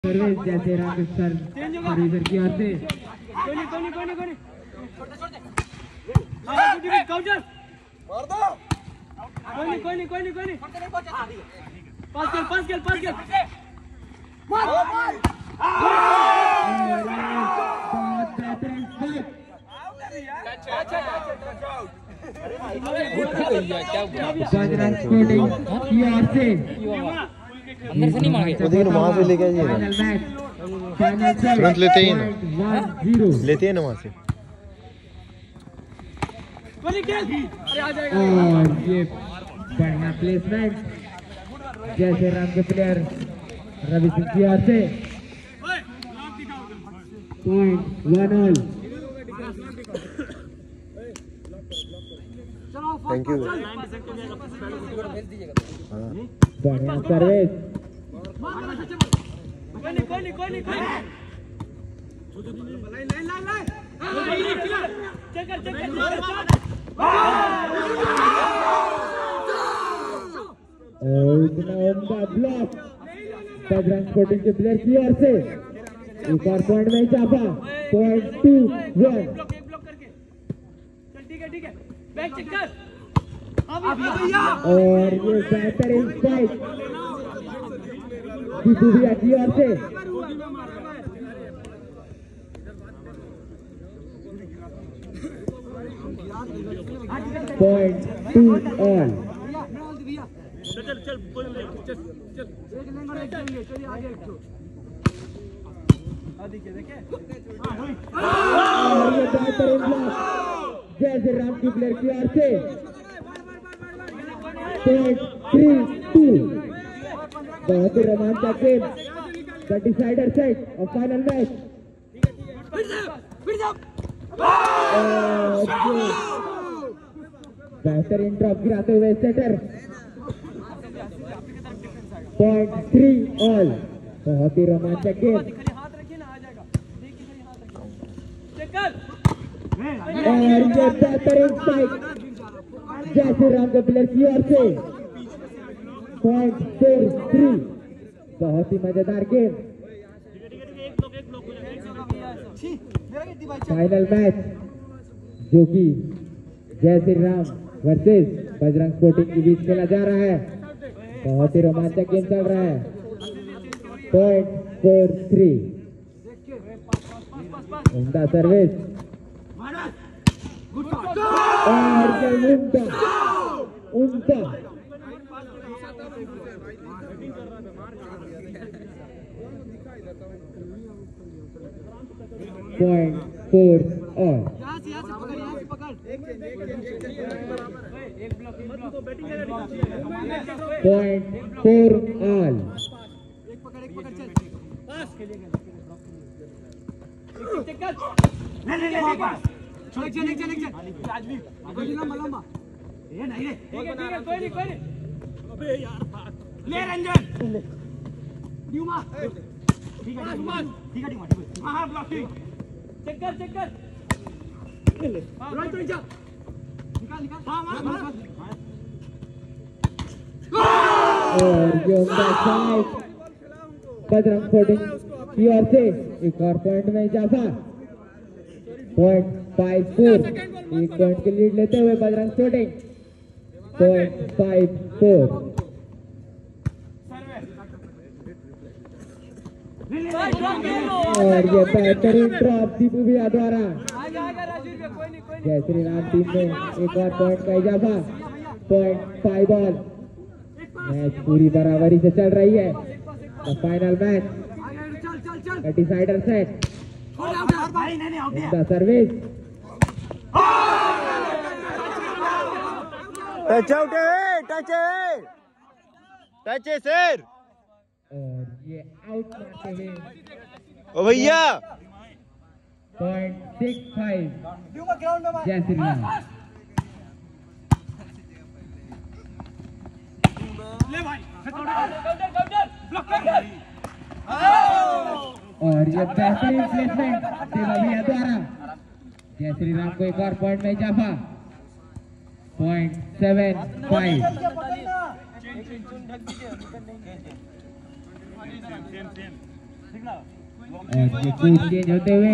Service जैसे रामकृष्ण सर्विसर की ओर से अंदर से नहीं मांगे, वहां से लेके आइए, तुरंत लेते ही ना, लेते हैं ना वहां से। और ये बढ़िया प्लेसमेंट जैसे राम के प्लेयर रवि सिंह की ओर से पॉइंट 1-1। Thank you. बढ़िया सर्विस ब्लॉक बजरंग स्पोर्टिंग के प्लेयर की ओर से एक और पॉइंट में इजाफा, पॉइंट 2-1। और ये बेहतरीन स्ट्राइक दीपू भैया की ओर से पॉइंट 2-all। और ये बेहतरीन ब्लॉक जैसे राम की प्लेयर की ओर से पॉइंट 3-2। बहुत ही रोमांचक game, the decider set of final match. बेहतरीन ड्रॉप गिराते हुए सेटर, पॉइंट 3-all। बहुत ही रोमांचक गेम। और ये बेहतरीन स्ट्राइक जैसे राम के प्लेयर की ओर से पॉइंट 4-3। बहुत ही मजेदार गेम। फाइनल मैच जो कि जय श्री राम वर्सेस बजरंग स्पोर्टिंग के बीच खेला जा रहा है। बहुत ही रोमांचक गेम चल रहा है। पॉइंट 4-3। उम्दा सर्विस और उम्दा पॉइंट 4-all। Point 4-all। ले रंजन ठीक है हाँ ब्लॉकिंग चेक कर निकाल और ये बजरंग स्पोर्टिंग की ओर से एक और पॉइंट में इजाफा, पॉइंट 5-4। एक पॉइंट की लीड लेते हुए बजरंग स्पोर्टिंग, पॉइंट 5-4। और ये बेहतरीन ड्रॉप दीपू भैया द्वारा जय श्री राम टीम में एक और पॉइंट का इजाफा, पॉइंट 5-all। मैच पूरी बराबरी से चल रही है। The final match, the decider set, the service touch out है, टच है सर। और ये आउट मारते हुए ओ भैया पॉइंट 6-5 जय श्री राम। और ये बेहतरीन प्लेसमेंट देवा भैया द्वारा जय श्री राम को एक और पॉइंट में इजाफा, पॉइंट 7-5। और ये कूद चेंज होते हुए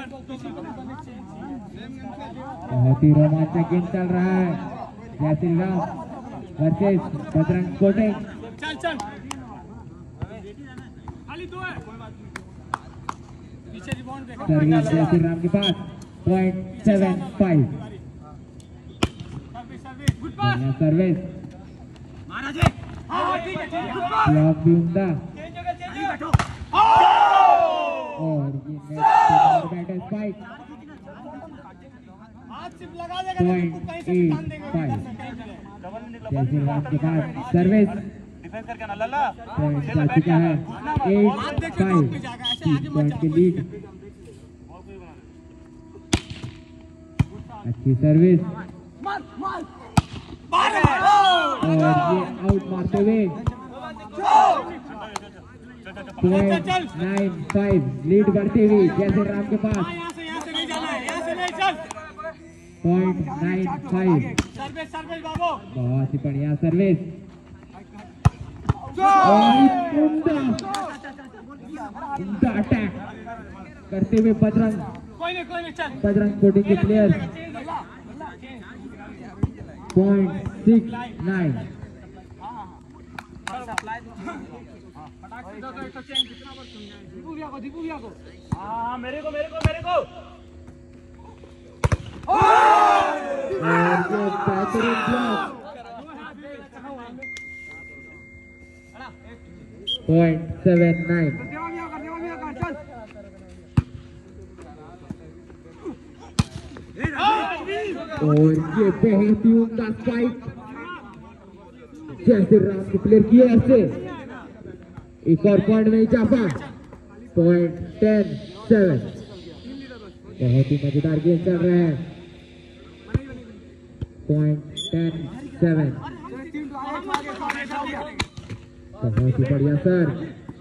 बहुत ही रोमांचक गेम चल रहा है। Jai Shri Ram versus Bajrang Sporting. चल चल खाली दो है पीछे रिबाउंड देखो सर्विस जय श्री राम के पास 0.75 सर्विस गुड पास सर्विस महाराज हां ठीक है ब्लॉक भी उमदा चेंज जगह चेंज बैठो और ये नेट बैटर स्पाइक हाथ सिर्फ लगा देगा तो कहीं से भी टान देंगे 0.85 जय श्री राम के पास सर्विस डिफेंस करके ना लल्ला पॉइंट जा चुका है 8-5 पॉइंट की लीड। अच्छी सर्विस मार और ये आउट मारते हुए 0.95 लीड बढ़ती हुई जय श्री राम के पास यहां से नहीं जाना है यहां से नहीं चल 0.95 सर्विस सर्विस बाबू बहुत ही बढ़िया सर्विस और उमदा अटैक करते हुए बजरंग चल बजरंग स्पोर्टिंग के प्लेयर 0.69 हाँ मेरे को और ये बेहतरीन ब्लॉक 0.79 और ये बहुत ही उमदा स्पाइक जय श्री राम के प्लेयर की ओर से एक और पॉइंट में इजाफा 0.107 बहुत ही मजेदार गेम चल रहा है 0.107 बहुत ही बढ़िया सर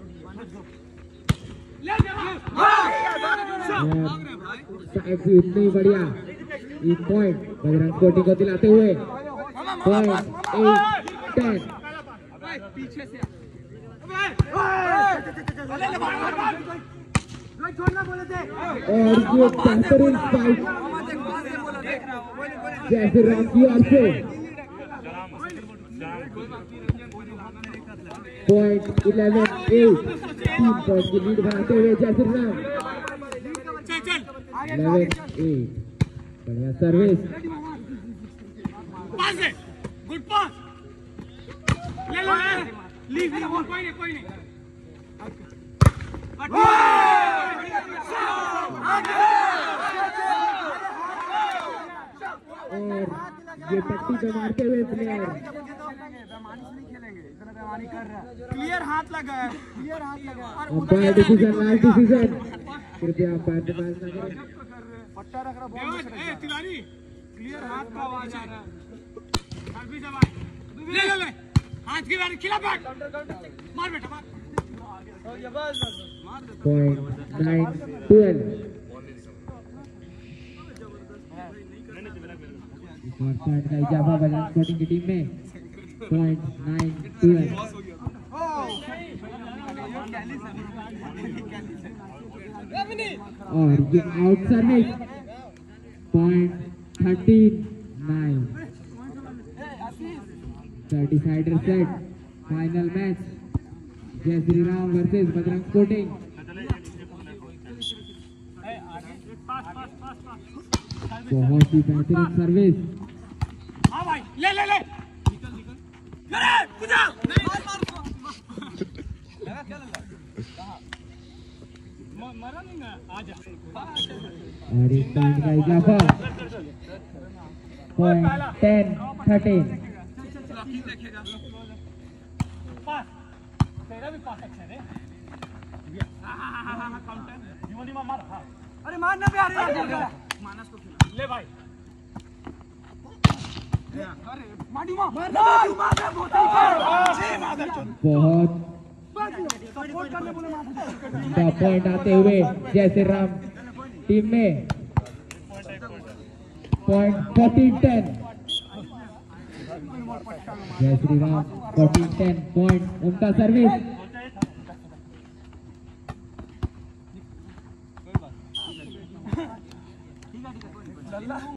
साइड भी उतनी ही बढ़िया एक पॉइंट बजरंग स्पोर्टिंग को दिलाते हुए 0.810 पीछे से और ये बेहतरीन स्पाइक जय श्री राम की ओर से 0.118 3 पॉइंट की लीड बनाते हुए जय श्री राम 11-8 बढ़िया सर्विस पास है गुड पास ले लो लीव कोई नहीं और ये पट्टी पे मारते हुए प्लेयर क्लियर हाथ लगा है अंपायर डिसीजन लास्ट डिसीजन कृपया अंपायर पे बात न करें पट्टा रख रहा तिवारी क्लियर हाथ का आवाज आ रहा है सर्विस है भाई ले हाथ की बारी खिला बैठ मार बेटा मार 0.912 और पॉइंट का इजाफा बजरंग स्पोर्टिंग की टीम में 0.912 और ये out service 0.39 30-sider set final match Jai Shri Ram versus Bajrang Sporting. बहुत ही बेहतरीन सर्विस हाँ भाई ले मरा नहीं ना आजा और इस पॉइंट का इजाफा 0.1013 पास तेरा भी पास अच्छा है काउंटर जीवनी में मार हाँ अरे मारना भी आ रहा है मानस को खिला ले भाई बहुत पॉइंट आते हुए जय श्री राम टीम में 0.1410 जय श्री राम 1410 पॉइंट उनका सर्विस चल